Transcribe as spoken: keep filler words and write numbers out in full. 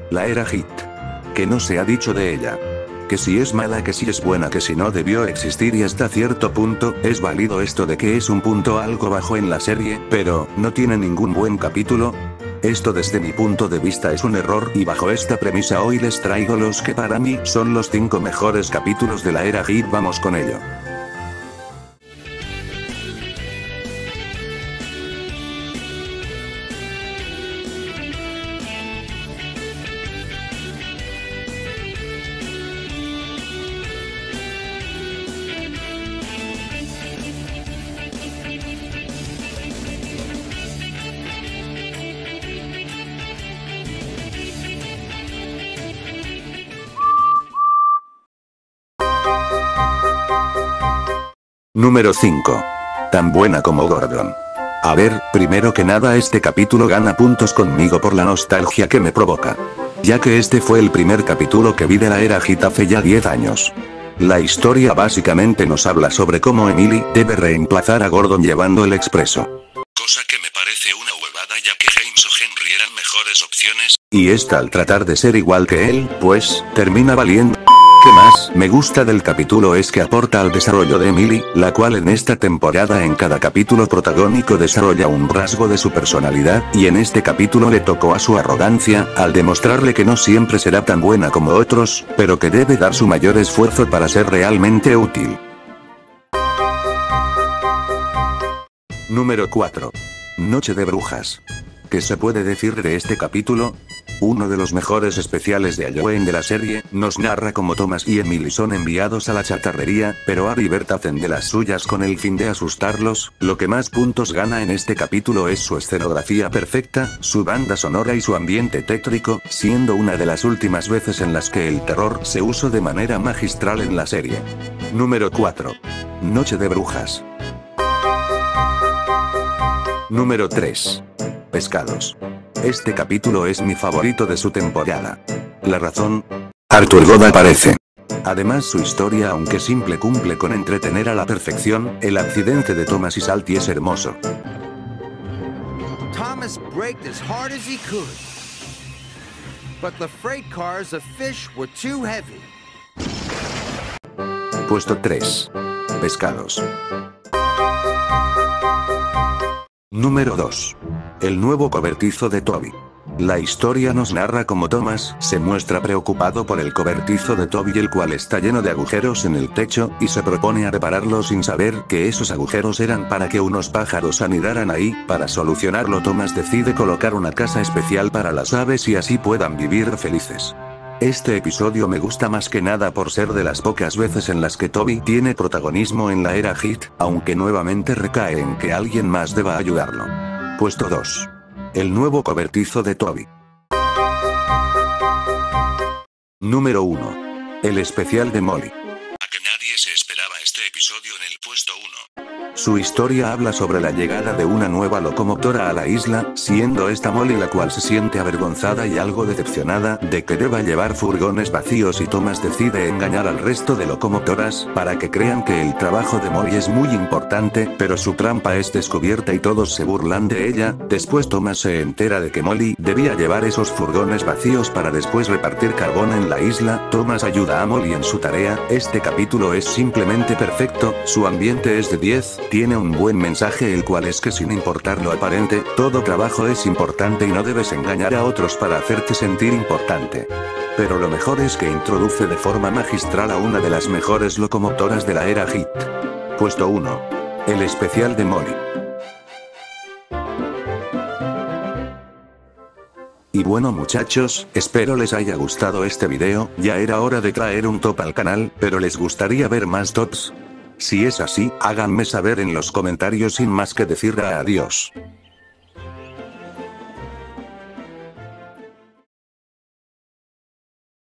La era Hit. Que no se ha dicho de ella. Que si es mala, que si es buena, que si no debió existir y hasta cierto punto, es válido esto de que es un punto algo bajo en la serie, pero, ¿no tiene ningún buen capítulo? Esto desde mi punto de vista es un error y bajo esta premisa hoy les traigo los que para mí son los cinco mejores capítulos de la era Hit. Vamos con ello. Número cinco. Tan buena como Gordon. A ver, primero que nada este capítulo gana puntos conmigo por la nostalgia que me provoca. Ya que este fue el primer capítulo que vi de la era Hit hace ya diez años. La historia básicamente nos habla sobre cómo Emily debe reemplazar a Gordon llevando el expreso. Cosa que me parece una huevada ya que James o Henry eran mejores opciones. Y esta al tratar de ser igual que él, pues, termina valiendo. ¿Qué más me gusta del capítulo es que aporta al desarrollo de Emily, la cual en esta temporada en cada capítulo protagónico desarrolla un rasgo de su personalidad, y en este capítulo le tocó a su arrogancia, al demostrarle que no siempre será tan buena como otros, pero que debe dar su mayor esfuerzo para ser realmente útil. Número cuatro. Noche de brujas. ¿Qué se puede decir de este capítulo? Uno de los mejores especiales de Halloween de la serie, nos narra cómo Thomas y Emily son enviados a la chatarrería, pero Abby y Bert hacen de las suyas con el fin de asustarlos. Lo que más puntos gana en este capítulo es su escenografía perfecta, su banda sonora y su ambiente tétrico, siendo una de las últimas veces en las que el terror se usó de manera magistral en la serie. Número cuatro. Noche de brujas. Número tres. Pescados. Este capítulo es mi favorito de su temporada. La razón: Arthur Godd aparece. Además su historia, aunque simple, cumple con entretener a la perfección. El accidente de Thomas y Salty es hermoso. Thomas braked as hard as he could, but the freight cars of fish were too heavy. Puesto tres. Pescados. Número dos. El nuevo cobertizo de Toby. La historia nos narra cómo Thomas se muestra preocupado por el cobertizo de Toby, el cual está lleno de agujeros en el techo, y se propone a repararlo sin saber que esos agujeros eran para que unos pájaros anidaran ahí. Para solucionarlo, Thomas decide colocar una casa especial para las aves y así puedan vivir felices. Este episodio me gusta más que nada por ser de las pocas veces en las que Toby tiene protagonismo en la era Hit, aunque nuevamente recae en que alguien más deba ayudarlo. Puesto dos. El nuevo cobertizo de Toby. Número uno. El especial de Molly. A que nadie se esperaba este episodio en el puesto uno. Su historia habla sobre la llegada de una nueva locomotora a la isla, siendo esta Molly la cual se siente avergonzada y algo decepcionada de que deba llevar furgones vacíos, y Thomas decide engañar al resto de locomotoras para que crean que el trabajo de Molly es muy importante, pero su trampa es descubierta y todos se burlan de ella. Después Thomas se entera de que Molly debía llevar esos furgones vacíos para después repartir carbón en la isla. Thomas ayuda a Molly en su tarea. Este capítulo es simplemente perfecto, su ambiente es de diez, tiene un buen mensaje, el cual es que sin importar lo aparente, todo trabajo es importante y no debes engañar a otros para hacerte sentir importante. Pero lo mejor es que introduce de forma magistral a una de las mejores locomotoras de la era Hit. Puesto uno. El especial de Molly. Y bueno muchachos, espero les haya gustado este video. Ya era hora de traer un top al canal, pero ¿les gustaría ver más tops? Si es así, háganme saber en los comentarios. Sin más que decir, adiós.